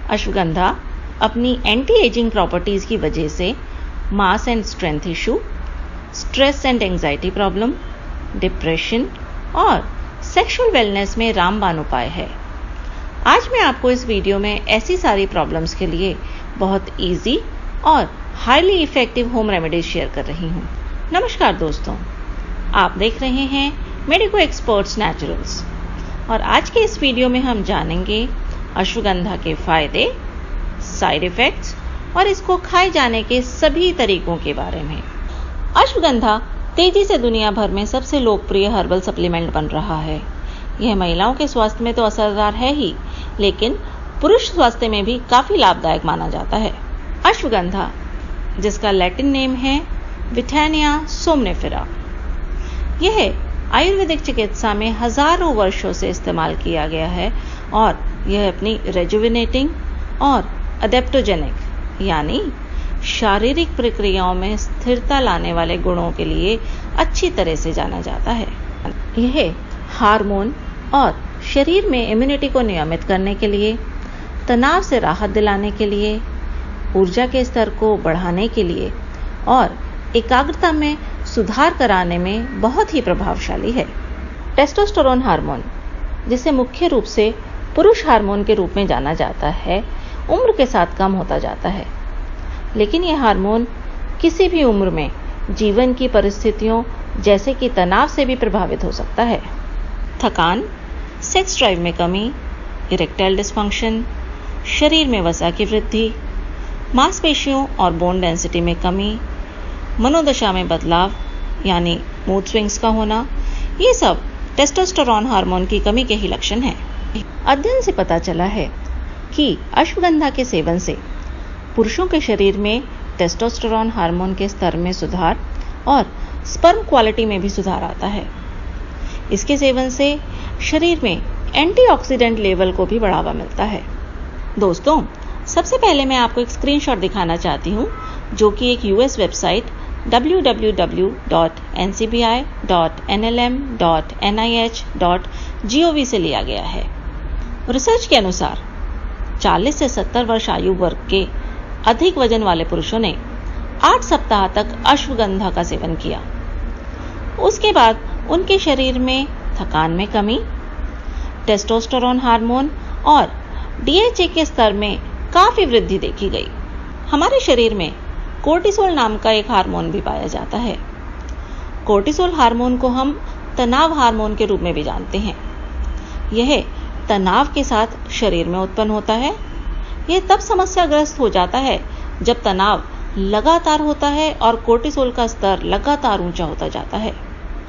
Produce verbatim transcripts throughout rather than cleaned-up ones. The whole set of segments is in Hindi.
अश्वगंधा अपनी एंटी एजिंग प्रॉपर्टीज की वजह से mass and strength issue, stress and anxiety problem, depression और सेक्सुअल वेलनेस में रामबाण उपाय है। आज मैं आपको इस वीडियो में ऐसी सारी प्रॉब्लम्स के लिए बहुत इजी और highly effective home remedies share कर रही हूँ। नमस्कार दोस्तों, आप देख रहे हैं मेडिको एक्सपर्ट्स नेचुरल्स और आज के इस वीडियो में हम जानेंगे अश्वगंधा के फायदे, साइड इफेक्ट्स और इसको खाए जाने के सभी तरीकों के बारे में। अश्वगंधा तेजी से दुनिया भर में सबसे लोकप्रिय हर्बल सप्लीमेंट बन रहा है। यह महिलाओं के स्वास्थ्य में तो असरदार है ही, लेकिन पुरुष स्वास्थ्य में भी काफी लाभदायक माना जाता है। अश्वगंधा, जिसका लैटिन नेम है विटानिया सोमनिफेरा, यह आयुर्वेदिक चिकित्सा में हजारों वर्षों से इस्तेमाल किया गया है और यह अपनी रेजुविनेटिंग और अडेप्टोजेनिक यानी शारीरिक प्रक्रियाओं में स्थिरता लाने वाले गुणों के लिए अच्छी तरह से जाना जाता है। यह हार्मोन और शरीर में इम्यूनिटी को नियमित करने के लिए, तनाव से राहत दिलाने के लिए, ऊर्जा के स्तर को बढ़ाने के लिए और एकाग्रता में सुधार कराने में बहुत ही प्रभावशाली है। टेस्टोस्टेरोन हार्मोन, जिसे मुख्य रूप से पुरुष हार्मोन के रूप में जाना जाता है, उम्र के साथ कम होता जाता है, लेकिन यह हार्मोन किसी भी उम्र में जीवन की परिस्थितियों जैसे कि तनाव से भी प्रभावित हो सकता है। थकान, सेक्स ड्राइव में कमी, इरेक्टाइल डिस्फंक्शन, शरीर में वसा की वृद्धि, मांसपेशियों और बोन डेंसिटी में कमी, मनोदशा में बदलाव यानी मूड स्विंग्स का होना, ये सब टेस्टोस्टेरोन हार्मोन की कमी के ही लक्षण हैं। अध्ययन से पता चला है कि अश्वगंधा के सेवन से पुरुषों के शरीर में टेस्टोस्टेरोन हार्मोन के स्तर में सुधार और स्पर्म क्वालिटी में भी सुधार आता है। इसके सेवन से शरीर में एंटीऑक्सीडेंट लेवल को भी बढ़ावा मिलता है। दोस्तों, सबसे पहले मैं आपको एक स्क्रीनशॉट दिखाना चाहती हूँ, जो कि एक US website W W W dot N C B I dot N L M dot N I H dot G O V से लिया गया है। रिसर्च के अनुसार चालीस से सत्तर वर्ष आयु वर्ग के अधिक वजन वाले पुरुषों ने आठ सप्ताह तक अश्वगंधा का सेवन किया। उसके बाद उनके शरीर में थकान में कमी, टेस्टोस्टेरोन हार्मोन और डी एच ए के स्तर में काफी वृद्धि देखी गई। हमारे शरीर में कोर्टिसोल नाम का एक हार्मोन भी पाया जाता है। कोर्टिसोल हार्मोन को हम तनाव हार्मोन के रूप में भी जानते हैं। यह तनाव के साथ शरीर में उत्पन्न होता है। यह तब समस्याग्रस्त हो जाता है जब तनाव लगातार होता है और कोर्टिसोल का स्तर लगातार ऊंचा होता जाता है।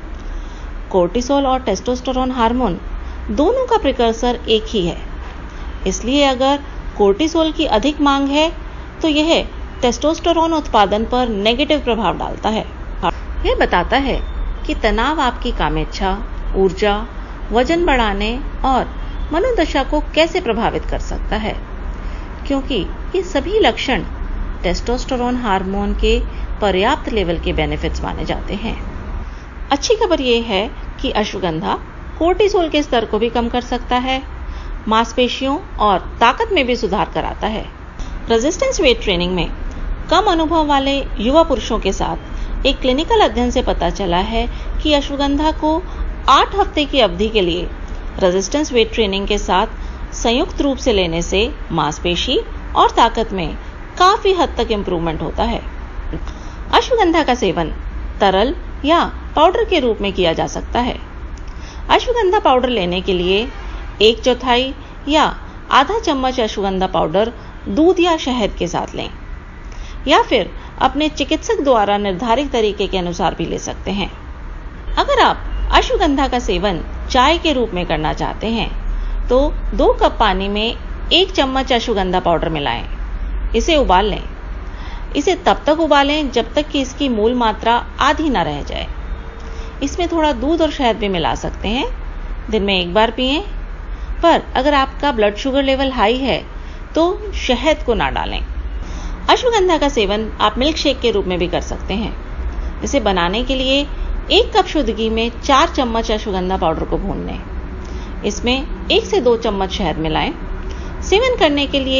कोर्टिसोल और टेस्टोस्टेरोन हार्मोन दोनों का प्रिकर्सर एक ही है, इसलिए अगर कोर्टिसोल की अधिक मांग है तो यह टेस्टोस्टेरोन उत्पादन पर नेगेटिव प्रभाव डालता है। यह बताता है कि तनाव आपकी कामेच्छा, ऊर्जा, वजन बढ़ाने और मनोदशा को कैसे प्रभावित कर सकता है, क्योंकि ये सभी लक्षण टेस्टोस्टेरोन हार्मोन के पर्याप्त लेवल के बेनिफिट्स माने जाते हैं। अच्छी खबर यह है कि अश्वगंधा कोर्टिसोल के स्तर को भी कम कर सकता है, मांसपेशियों और ताकत में भी सुधार कराता है। रेजिस्टेंस वेट ट्रेनिंग में कम अनुभव वाले युवा पुरुषों के साथ एक क्लिनिकल अध्ययन से पता चला है कि अश्वगंधा को आठ हफ्ते की अवधि के लिए रेजिस्टेंस वेट ट्रेनिंग के साथ संयुक्त रूप से लेने से मांसपेशी और ताकत में काफी हद तक इंप्रूवमेंट होता है। अश्वगंधा का सेवन तरल या पाउडर के रूप में किया जा सकता है। अश्वगंधा पाउडर लेने के लिए एक चौथाई या आधा चम्मच अश्वगंधा पाउडर दूध या शहद के साथ लें, या फिर अपने चिकित्सक द्वारा निर्धारित तरीके के अनुसार भी ले सकते हैं। अगर आप अश्वगंधा का सेवन चाय के रूप में करना चाहते हैं तो दो कप पानी में एक चम्मच अश्वगंधा पाउडर मिलाएं। इसे उबाल लें। इसे तब तक उबालें जब तक कि इसकी मूल मात्रा आधी ना रह जाए। इसमें थोड़ा दूध और शहद भी मिला सकते हैं। दिन में एक बार पिएं, पर अगर आपका ब्लड शुगर लेवल हाई है तो शहद को ना डालें। अश्वगंधा का सेवन आप मिल्क शेक के रूप में भी कर सकते हैं। इसे बनाने के लिए एक कप शुद्ध घी में चार चम्मच अश्वगंधा पाउडर को भून लें। इसमें एक से दो चम्मच शहद मिलाएं। सेवन करने के लिए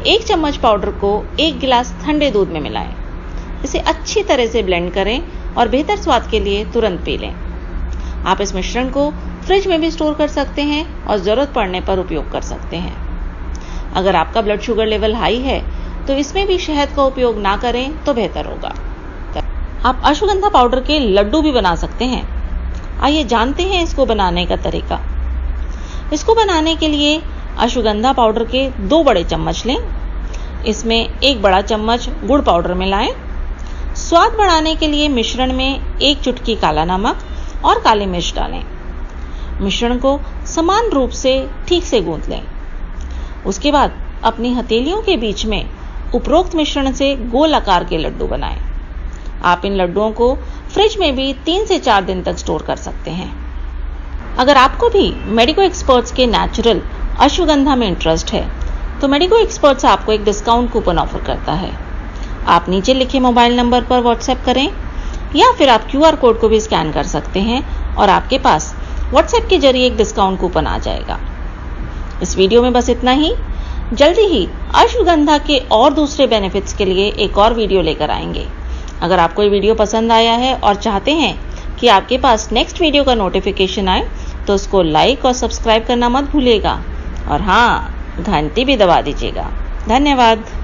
एक चम्मच पाउडर को एक गिलास ठंडे दूध में मिलाएं। इसे अच्छी तरह से ब्लेंड करें और बेहतर स्वाद के लिए तुरंत पी लें। आप इस मिश्रण को फ्रिज में भी स्टोर कर सकते हैं और जरूरत पड़ने पर उपयोग कर सकते हैं। अगर आपका ब्लड शुगर लेवल हाई है तो इसमें भी शहद का उपयोग ना करें तो बेहतर होगा। आप अश्वगंधा पाउडर के लड्डू भी बना सकते हैं। आइए जानते हैं इसको बनाने का तरीका। इसको बनाने के लिए अश्वगंधा पाउडर के दो बड़े चम्मच लें। इसमें एक बड़ा चम्मच गुड़ पाउडर मिलाएं। स्वाद बढ़ाने के लिए मिश्रण में एक चुटकी काला नमक और काली मिर्च डालें। मिश्रण को समान रूप से ठीक से गूंथ लें। उसके बाद अपनी हथेलियों के बीच में उपरोक्त मिश्रण से गोल आकार के लड्डू बनाएं। आप इन लड्डुओं को फ्रिज में भी तीन से चार दिन तक स्टोर कर सकते हैं। अगर आपको भी मेडिको एक्सपर्ट्स के नेचुरल अश्वगंधा में इंटरेस्ट है तो मेडिको एक्सपर्ट्स आपको एक डिस्काउंट कूपन ऑफर करता है। आप नीचे लिखे मोबाइल नंबर पर व्हाट्सएप करें या फिर आप क्यूआर कोड को भी स्कैन कर सकते हैं और आपके पास व्हाट्सएप के जरिए एक डिस्काउंट कूपन आ जाएगा। इस वीडियो में बस इतना ही। जल्दी ही अश्वगंधा के और दूसरे बेनिफिट्स के लिए एक और वीडियो लेकर आएंगे। अगर आपको ये वीडियो पसंद आया है और चाहते हैं कि आपके पास नेक्स्ट वीडियो का नोटिफिकेशन आए तो उसको लाइक और सब्सक्राइब करना मत भूलिएगा और हाँ, घंटी भी दबा दीजिएगा। धन्यवाद।